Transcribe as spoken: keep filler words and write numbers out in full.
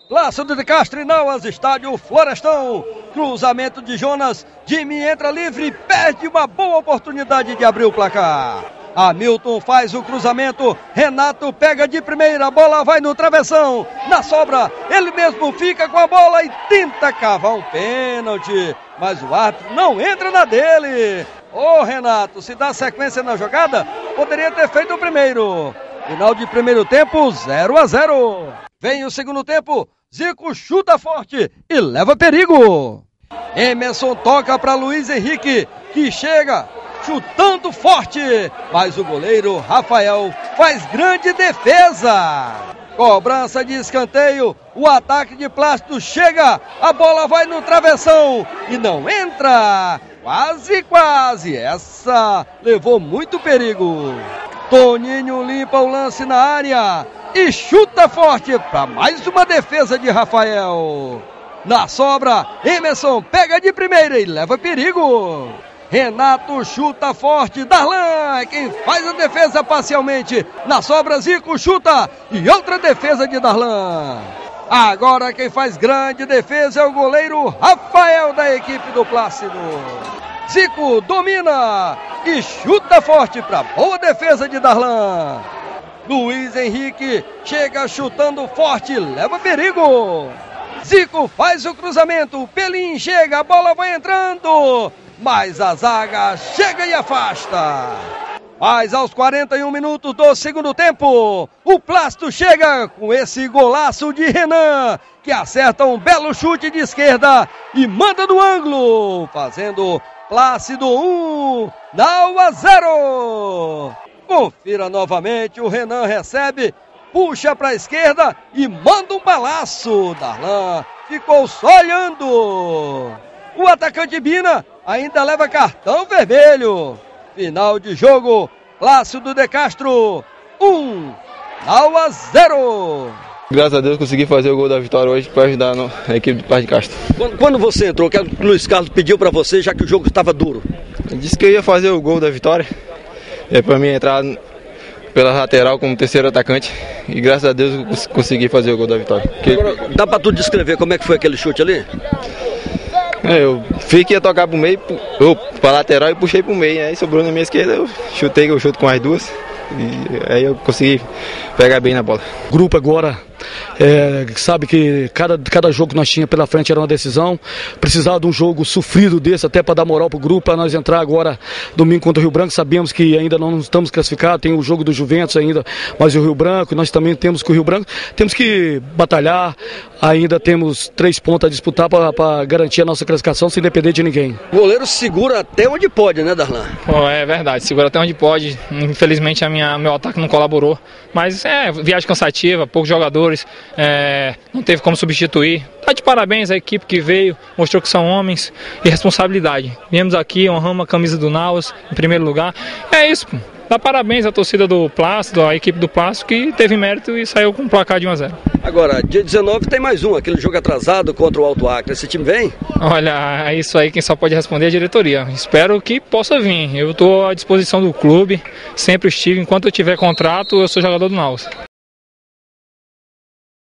Plácido de Castro e Nauas, estádio Florestão. Cruzamento de Jonas, Jimmy entra livre e perde uma boa oportunidade de abrir o placar. Hamilton faz o cruzamento, Renato pega de primeira, a bola vai no travessão, na sobra, ele mesmo fica com a bola e tenta cavar um pênalti, mas o árbitro não entra na dele. Ô Renato, se dá sequência na jogada, poderia ter feito o primeiro. Final de primeiro tempo, zero a zero. Vem o segundo tempo, Zico chuta forte e leva perigo. Emerson toca para Luiz Henrique, que chega chutando forte, mas o goleiro Rafael faz grande defesa. Cobrança de escanteio, o ataque de Plácido chega, a bola vai no travessão e não entra. Quase, quase, essa levou muito perigo. Toninho limpa o lance na área e chuta forte para mais uma defesa de Rafael. Na sobra, Emerson pega de primeira e leva perigo. Renato chuta forte, Darlan é quem faz a defesa parcialmente. Na sobra, Zico chuta e outra defesa de Darlan. Agora quem faz grande defesa é o goleiro Rafael da equipe do Plácido. Zico domina e chuta forte para boa defesa de Darlan. Luiz Henrique chega chutando forte, leva perigo. Zico faz o cruzamento, Pelim chega, a bola vai entrando, mas a zaga chega e afasta. Mas aos quarenta e um minutos do segundo tempo, o Plácido chega com esse golaço de Renan, que acerta um belo chute de esquerda e manda no ângulo, fazendo Plácido um, Nauas zero. Confira novamente, o Renan recebe, puxa para a esquerda e manda um balaço. Darlan ficou só olhando. O atacante Bina ainda leva cartão vermelho. Final de jogo, Plácido de Castro um, Nauas zero. Graças a Deus consegui fazer o gol da vitória hoje para ajudar a equipe do Plácido de Castro. Quando, quando você entrou, o que o Luiz Carlos pediu para você, já que o jogo estava duro? Ele disse que eu ia fazer o gol da vitória. É para mim entrar pela lateral como terceiro atacante e graças a Deus eu consegui fazer o gol da vitória. Porque... Agora, dá para tu descrever como é que foi aquele chute ali? É, eu vi que ia tocar pro meio, eu pra lateral e puxei pro meio, aí sobrou na minha esquerda, eu chutei, eu chuto com as duas e aí eu consegui pegar bem na bola. O grupo agora é, sabe que cada, cada jogo que nós tínhamos pela frente era uma decisão, precisava de um jogo sofrido desse até para dar moral pro grupo, para nós entrar agora domingo contra o Rio Branco. Sabemos que ainda não estamos classificados, tem o jogo do Juventus ainda, mas o Rio Branco, nós também temos que o Rio Branco, temos que batalhar, ainda temos três pontos a disputar para garantir a nossa classificação sem depender de ninguém. O goleiro segura até onde pode, né, Darlan? Pô, é verdade, segura até onde pode, infelizmente a minha, meu ataque não colaborou, mas é viagem cansativa, poucos jogadores, é, não teve como substituir. Tá de parabéns a equipe que veio, mostrou que são homens e responsabilidade. Viemos aqui, honramos a camisa do Nauas em primeiro lugar. É isso, pô. Dá parabéns à torcida do Plácido, à equipe do Plácido, que teve mérito e saiu com um placar de um a zero. Agora, dia dezenove tem mais um, aquele jogo atrasado contra o Alto Acre. Esse time vem? Olha, isso aí quem só pode responder é a diretoria. Espero que possa vir. Eu estou à disposição do clube, sempre estive. Enquanto eu tiver contrato, eu sou jogador do Nauas.